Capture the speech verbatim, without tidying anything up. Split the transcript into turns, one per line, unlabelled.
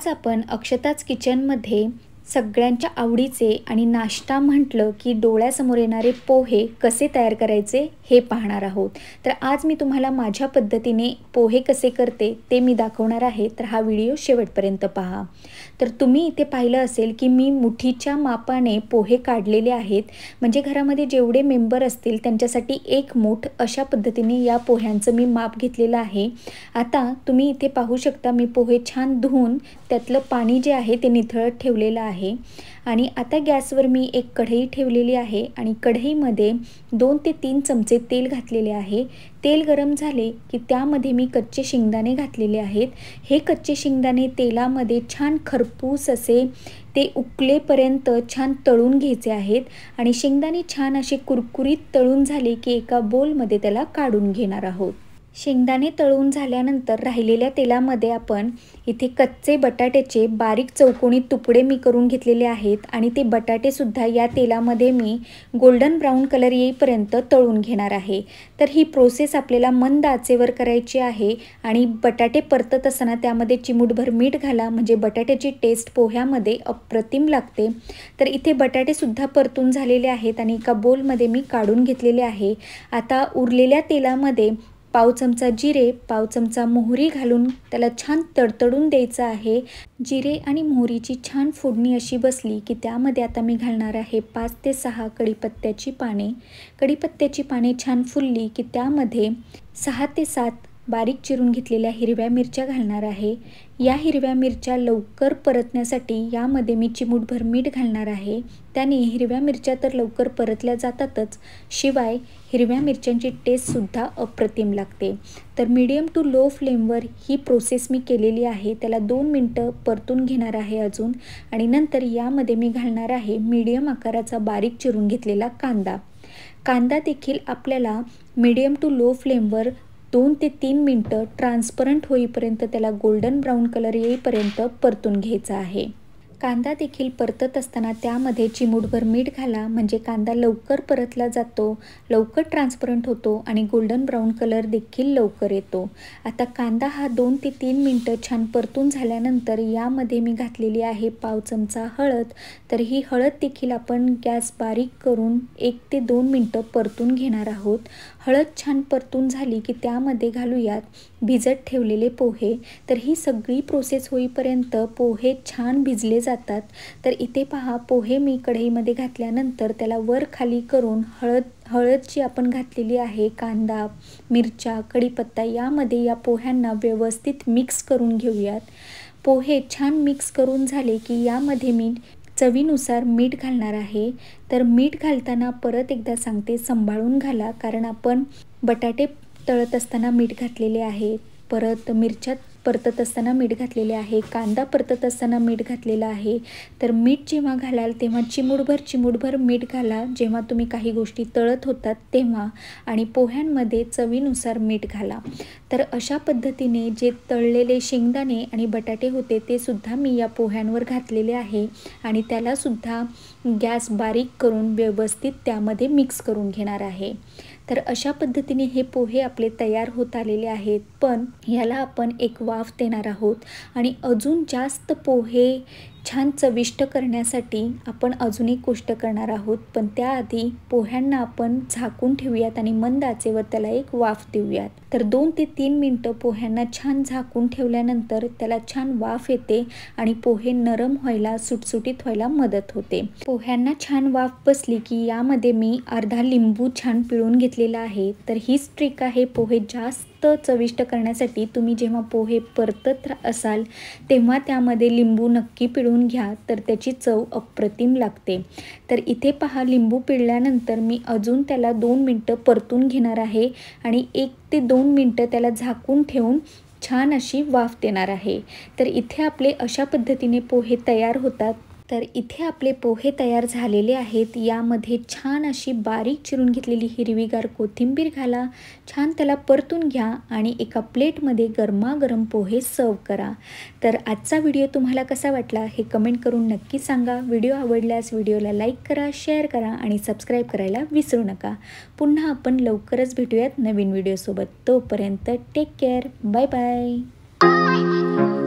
आज आपण अक्षताच किचनमध्ये सगळ्यांच्या आवडीचे आणि नाश्ता म्हटलं की डोळ्यासमोर येणारे पोहे कसे तयार करायचे हे पाहणार आहोत। तर आज मी तुम्हाला माझ्या पद्धतीने पोहे कसे करते ते मी दाखवणार आहे, तर हा व्हिडिओ शेवटपर्यंत पहा। तर तुम्ही इथे पाहिलं असेल की मी मुठीच्या मापाने पोहे काढलेले आहेत, म्हणजे घरामध्ये जेवढे मेंबर असतील त्यांच्यासाठी एक मूठ अशा पद्धतीने या पोह्यांचं मी माप घेतलेलं आहे। आता तुम्ही इथे पाहू शकता मी पोहे छान धुवून त्यातलं पाणी जे आहे ते निथळत ठेवलेलं आहे आणि आता गॅसवर मी एक कढई ठेवलेली आहे आणि कढईमध्ये दोन ते तीन चमचे तेल घातलेले आहे। तेल गरम झाले की त्यामध्ये मी कच्चे शेंगदाणे घातलेले आहेत। हे कच्चे शेंगदाणे तेलामध्ये छान खरपूस असे ते उकलेपर्यंत छान तळून घ्यायचे आहेत आणि शेंगदाणे छान असे कुरकुरीत तळून झाले की एका बोलमध्ये त्याला काढून घेणार आहोत। शेंगदाणे तळून झाल्यानंतर राहिलेल्या तेलामध्ये आपण इथे कच्चे बटाट्याचे बारीक चौकोनी तुकडे मी करून घेतलेले आहेत आणि ते बटाटे सुद्धा या तेलामध्ये मी गोल्डन ब्राउन कलर येईपर्यंत तळून घेणार आहे। तर ही प्रोसेस आपल्याला मंद आचेवर करायची आहे आणि बटाटे परतत असताना त्यामध्ये चिमूटभर मीठ घाला, म्हणजे बटाट्याची टेस्ट पोह्यामध्ये अप्रतिम लागते। तर इथे बटाटे सुद्धा परतून झालेले आहेत आणि एका बोलमध्ये मी काढून घेतलेले आहे। आता उरलेल्या तेलामध्ये पाव चमचा जिरे, पाव चमचा मोहरी घालून त्याला छान तडतडून द्यायचं आहे। जिरे आणि मोहरीची छान फोडणी अशी बसली की त्यामध्ये आता मी घालणार आहे पाच ते सहा कढीपत्त्याची पाने। कढीपत्त्याची पाने छान फुलली की त्यामध्ये सहा ते सात बारीक चिरून घेतलेल्या हिरव्या मिरच्या घालणार आहे। या हिरव्या मिरच्या लवकर परतण्यासाठी यामध्ये मी चिमूटभर मीठ घालणार आहे। त्याने हिरव्या मिरच्या तर लवकर परतल्या जातातच, शिवाय हिरव्या मिरच्यांची टेस्टसुद्धा अप्रतिम लागते। तर मीडियम टू लो फ्लेमवर ही प्रोसेस मी केलेली आहे। त्याला दोन मिनटं परतून घेणार आहे अजून आणि नंतर यामध्ये मी घालणार आहे मीडियम आकाराचा बारीक चिरून घेतलेला कांदा। कांदा देखील आपल्याला मीडियम टू लो फ्लेमवर दोन ते तीन मिनटं ट्रान्सपरंट होईपर्यंत त्याला गोल्डन ब्राउन कलर येईपर्यंत परतून घ्यायचा आहे। कांदा देखील परतत असताना त्यामध्ये चिमूटभर मीठ घाला, म्हणजे कांदा लवकर परतला जातो, लवकर ट्रान्सपरंट होतो आणि गोल्डन ब्राउन कलर देखील लवकर येतो। आता कांदा हा दोन ते तीन मिनटं छान परतून झाल्यानंतर यामध्ये मी घातलेली आहे पाव चमचा हळद। तर ही हळद देखील आपण गॅस बारीक करून एक ते दोन मिनटं परतून घेणार आहोत। हळद छान परतून झाली की त्यामध्ये घालूयात भिजत ठेवलेले पोहे। तर ही सगळी प्रोसेस होईपर्यंत पोहे छान भिजले जातात। तर इथे पहा पोहे मी कढईमध्ये घातल्यानंतर त्याला वर खाली करून हळद हळद जी आपण घातलेली आहे, कांदा, मिरच्या, कढीपत्ता यामध्ये या पोह्यांना व्यवस्थित मिक्स करून घेऊयात। पोहे छान मिक्स करून झाले की यामध्ये मी चवीनुसार मीठ घालणार आहे। तर मीठ घालताना परत एकदा सांगते सांभाळून घाला, कारण आपण बटाटे तळत असताना मीठ घातलेले आहे, परत मिरच्या परतत असताना मीठ घातलेले आहे, कांदा परतत असताना मीठ घातलेला आहे। तर मीठ जेव्हा घालाल तेव्हा चिमूटभर चिमूटभर मीठ घाला जेव्हा तुम्ही काही गोष्टी तळत होतात तेव्हा, आणि पोह्यांमध्ये चवीनुसार मीठ घाला। तर अशा पद्धतीने जे तळलेले शेंगदाणे आणि बटाटे होते ते सुद्धा मी या पोह्यांवर घातलेले आहे आणि त्याला सुद्धा गॅस बारीक करून व्यवस्थित त्यामध्ये मिक्स करून घेणार आहे। तर अशा पद्धतीने हे पोहे आपले तयार होत आलेले आहेत, पण ह्याला आपण एक वाफ देणार आहोत आणि अजून जास्त पोहे छान चविष्ट करण्यासाठी आपण अजून एक गोष्ट करणार आहोत। पण त्याआधी पोह्यांना आपण झाकून ठेवूयात आणि मंद आचेवर त्याला एक वाफ देऊयात। तर दोन ते तीन मिनटं पोह्यांना छान झाकून ठेवल्यानंतर त्याला छान वाफ येते आणि पोहे नरम व्हायला, सुटसुटीत व्हायला मदत होते। पोह्यांना छान वाफ बसली की यामध्ये मी अर्धा लिंबू छान पिळून घेतलेला आहे। तर हीच ट्रिक आहे पोहे जास्त चविष्ट करण्यासाठी। तुम्ही जेव्हा पोहे परतत असाल तेव्हा त्यामध्ये लिंबू नक्की पिळून घ्या, तर त्याची चव अप्रतिम लागते। तर इथे पहा लिंबू पिळल्यानंतर मी अजून त्याला दोन मिनटं परतून घेणार आहे आणि एक ते दोन मिनटं त्याला झाकून ठेवून छान अशी वाफ देणार आहे। तर इथे आपले अशा पद्धतीने पोहे तयार होतात। तर इथे आपले पोहे तयार झालेले आहेत। यामध्ये छान अशी बारीक चिरून घेतलेली हिरवीगार कोथिंबीर घाला, छान त्याला परतून घ्या आणि एका प्लेटमध्ये गरमागरम पोहे सर्व करा। तर आजचा व्हिडिओ तुम्हाला कसा वाटला हे कमेंट करून नक्की सांगा। व्हिडिओ आवडल्यास व्हिडिओला लाईक करा, शेअर करा आणि सबस्क्राईब करायला विसरू नका। पुन्हा आपण लवकरच भेटूयात नवीन व्हिडिओसोबत। तोपर्यंत टेक केअर, बाय बाय।